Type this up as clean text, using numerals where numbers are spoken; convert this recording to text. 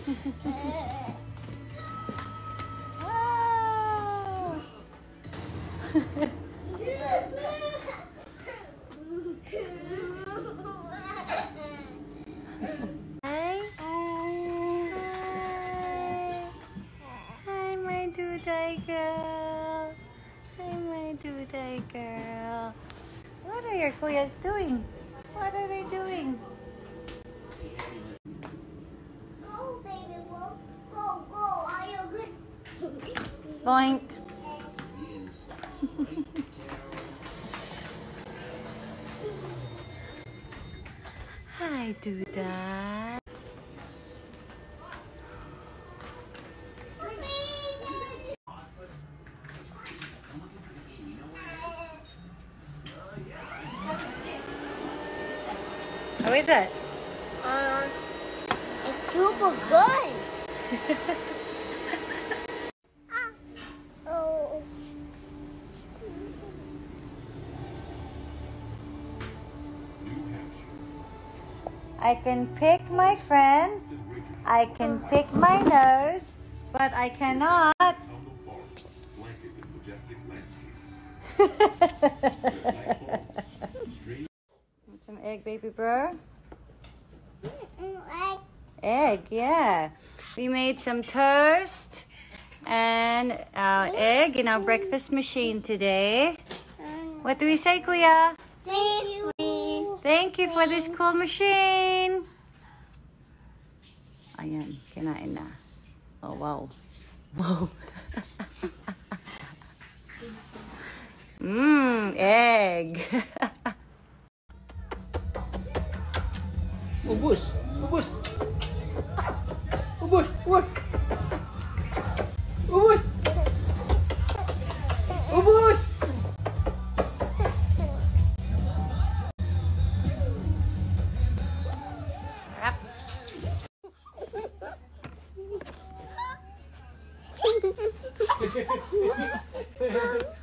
Wow. Hi. Hi, my Duday girl. Hi, my Duday girl. What are your kuyas doing? What are they doing? Go, baby, go. Go, go. Are you good? Boink. Hi, Duda. How is it? It's super good. Oh. I can pick my friends. I can pick my nose, but I cannot. Want some egg, baby bro? Egg, yeah. We made some toast and our egg in our breakfast machine today. What do we say, Kuya? Thank you. Thank you for this cool machine. Ayan, kinain na. Oh, wow. Wow. Egg. Ubus, ubus, ubus, wak, ubus, ubus. Rap.